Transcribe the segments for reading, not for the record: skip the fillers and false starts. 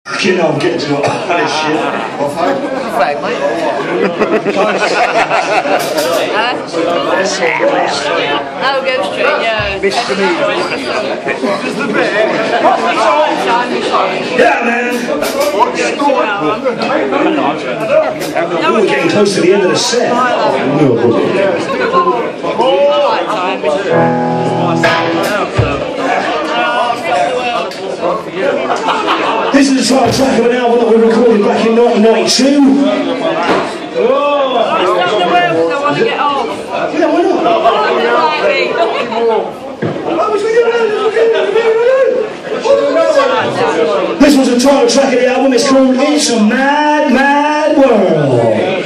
You know, I'm getting to this shit. Right, mate. Oh, Ghost Train, yeah. Mr. Me. Yeah, man. We're getting close to the end of the set. This is a track of an album that we recorded back in 1992. Oh. That's not the way I want to get off. Yeah, why not? This was a title track of the album. It's called It's a Mad, Mad World.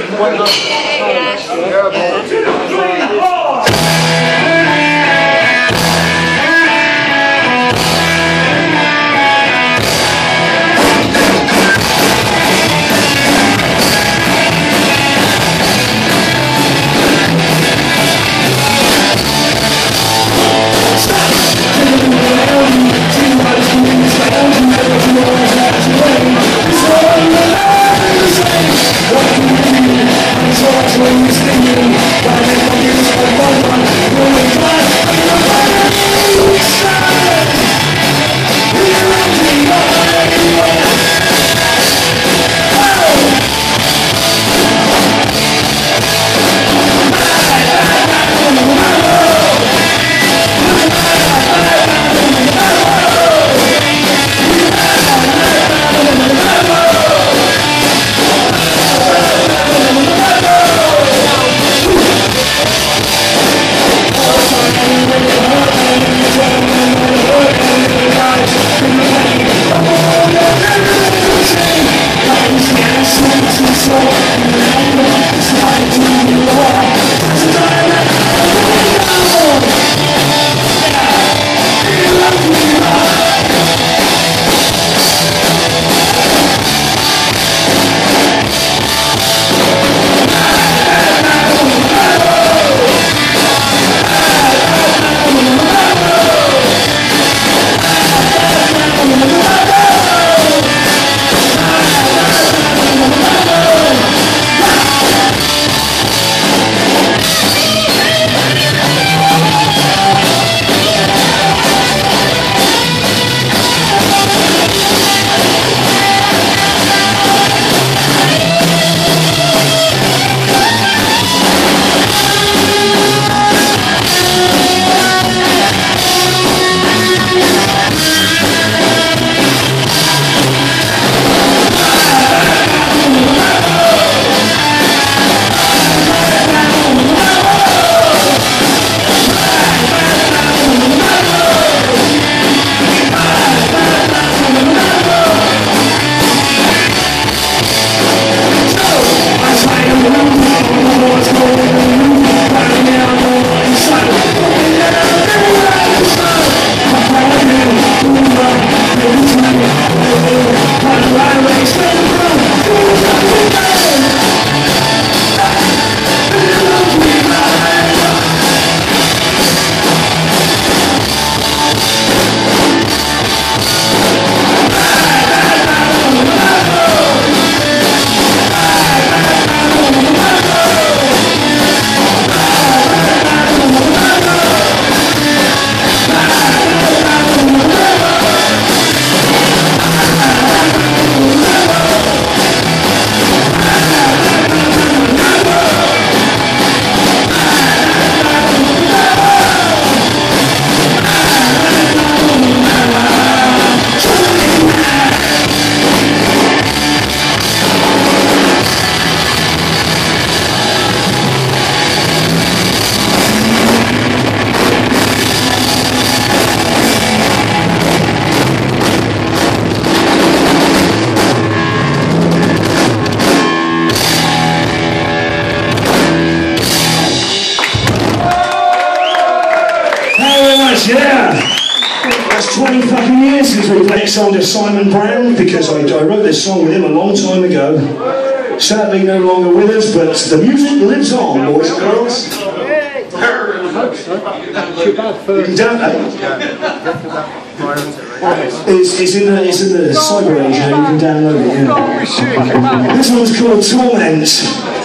Yeah, that's 20 fucking years since we played song to Simon Brown, because I wrote this song with him a long time ago. Sadly no longer with us, but the music lives on, boys and girls. I hope so. Too bad for... It's in the cyber age, you can download it. Yeah. This one's called Torment.